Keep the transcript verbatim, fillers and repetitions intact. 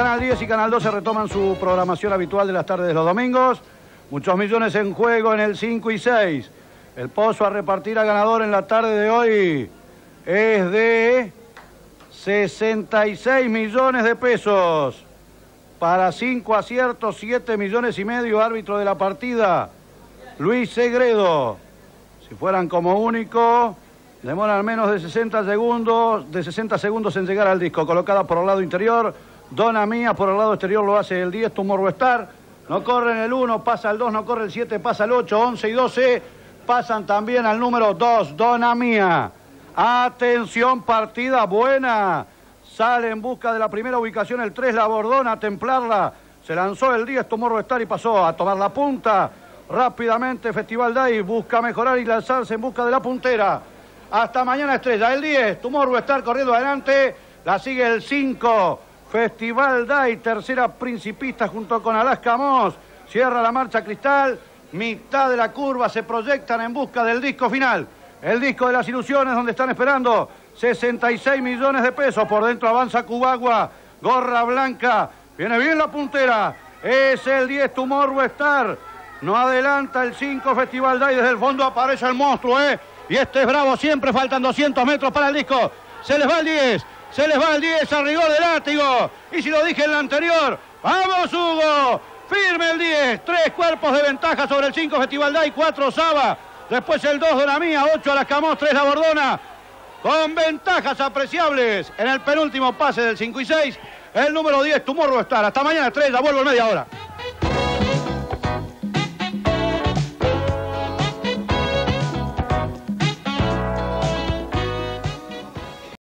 Canal diez y Canal doce retoman su programación habitual de las tardes de los domingos. Muchos millones en juego en el cinco y seis. El pozo a repartir a ganador en la tarde de hoy es de sesenta y seis millones de pesos. Para cinco aciertos, siete millones y medio, árbitro de la partida, Luis Segredo. Si fueran como único, demoran menos de sesenta segundos, de sesenta segundos en llegar al disco. Colocada por el lado interior, Dona Mía, por el lado exterior lo hace el diez, Tomorrowstar. No corre en el uno, pasa el dos, no corre el siete, pasa el ocho, once y doce. Pasan también al número dos, Dona Mía. Atención, partida buena. Sale en busca de la primera ubicación el tres, la Bordona, a templarla. Se lanzó el diez, Tomorrowstar y pasó a tomar la punta. Rápidamente Festival Day busca mejorar y lanzarse en busca de la puntera. Hasta mañana, estrella. El diez, Tomorrowstar corriendo adelante. La sigue el cinco, Festival Day, tercera principista junto con Alaska Moss. Cierra la marcha Cristal. Mitad de la curva se proyectan en busca del disco final. El disco de las ilusiones, donde están esperando sesenta y seis millones de pesos. Por dentro avanza Cubagua. Gorra blanca. Viene bien la puntera. Es el diez, Tomorrowstar. No adelanta el cinco, Festival Day. Desde el fondo aparece el monstruo, ¿eh? Y este es bravo siempre. Faltan doscientos metros para el disco. Se les va el diez. Se les va el diez a rigor de látigo. Y si lo dije en la anterior, ¡vamos, Hugo! Firme el diez. Tres cuerpos de ventaja sobre el cinco, Festival Day. Cuatro, Saba. Después el dos, Dona Mía. Ocho, Alascamós. Tres, la Bordona. Con ventajas apreciables en el penúltimo pase del cinco y seis. El número diez, Tomorrowstar. Hasta mañana, estrella. Vuelvo en media hora.